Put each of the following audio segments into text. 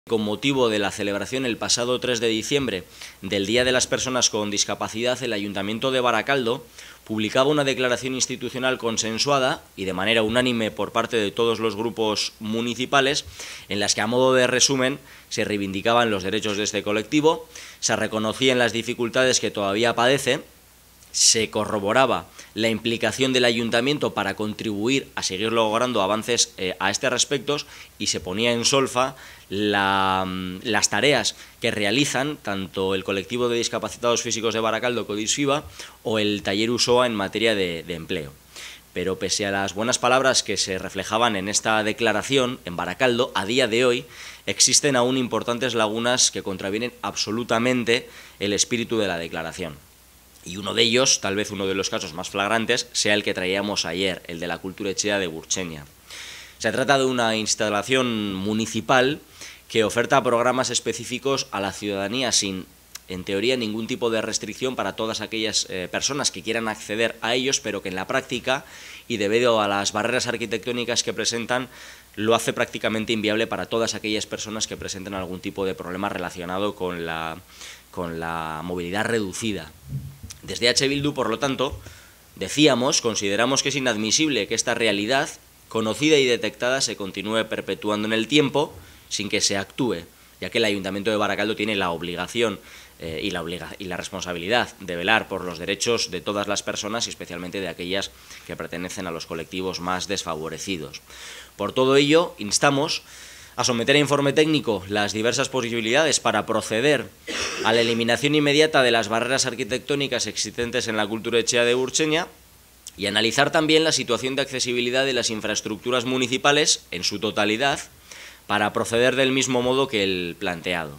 con motivo de la celebración el pasado 3 de diciembre del Día de las Personas con Discapacidad, el Ayuntamiento de Baracaldo publicaba una declaración institucional consensuada y de manera unánime por parte de todos los grupos municipales, en las que, a modo de resumen, se reivindicaban los derechos de este colectivo, se reconocían las dificultades que todavía padece, se corroboraba la implicación del Ayuntamiento para contribuir a seguir logrando avances a este respecto y se ponía en solfa las tareas que realizan tanto el colectivo de discapacitados físicos de Baracaldo, Codisfiba, o el taller USOA en materia de empleo. Pero pese a las buenas palabras que se reflejaban en esta declaración, en Baracaldo, a día de hoy, existen aún importantes lagunas que contravienen absolutamente el espíritu de la declaración. Y uno de ellos, tal vez uno de los casos más flagrantes, sea el que traíamos ayer, el de la Cultura Etxea de Burtseña. Se trata de una instalación municipal que oferta programas específicos a la ciudadanía sin, en teoría, ningún tipo de restricción para todas aquellas personas que quieran acceder a ellos, pero que en la práctica, y debido a las barreras arquitectónicas que presentan, lo hace prácticamente inviable para todas aquellas personas que presenten algún tipo de problema relacionado con la movilidad reducida. Desde H. Bildu, por lo tanto, consideramos que es inadmisible que esta realidad, conocida y detectada, se continúe perpetuando en el tiempo sin que se actúe, ya que el Ayuntamiento de Baracaldo tiene la obligación y la responsabilidad de velar por los derechos de todas las personas y especialmente de aquellas que pertenecen a los colectivos más desfavorecidos. Por todo ello, instamos a someter a informe técnico las diversas posibilidades para proceder a la eliminación inmediata de las barreras arquitectónicas existentes en la Cultura Etxea de Burtseña y analizar también la situación de accesibilidad de las infraestructuras municipales en su totalidad para proceder del mismo modo que el planteado.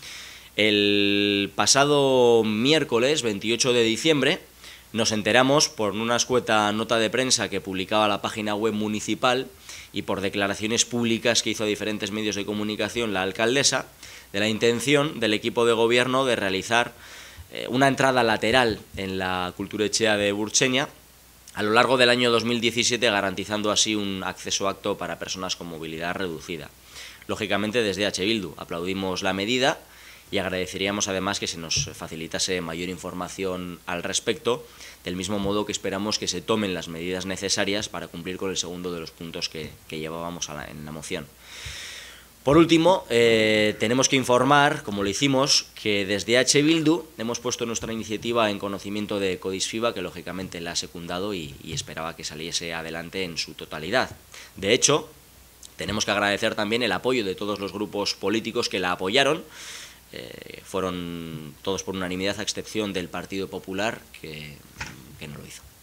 El pasado miércoles 28 de diciembre nos enteramos por una escueta nota de prensa que publicaba la página web municipal y por declaraciones públicas que hizo a diferentes medios de comunicación la alcaldesa, de la intención del equipo de gobierno de realizar una entrada lateral en la Cultura Etxea de Burtseña a lo largo del año 2017, garantizando así un acceso apto para personas con movilidad reducida. Lógicamente, desde H. Bildu aplaudimos la medida y agradeceríamos además que se nos facilitase mayor información al respecto, del mismo modo que esperamos que se tomen las medidas necesarias para cumplir con el segundo de los puntos que llevábamos en la moción. Por último, tenemos que informar, como lo hicimos, que desde H. Bildu hemos puesto nuestra iniciativa en conocimiento de Codisfiba, que lógicamente la ha secundado y esperaba que saliese adelante en su totalidad. De hecho, tenemos que agradecer también el apoyo de todos los grupos políticos que la apoyaron. Fueron todos por unanimidad, a excepción del Partido Popular, que no lo hizo.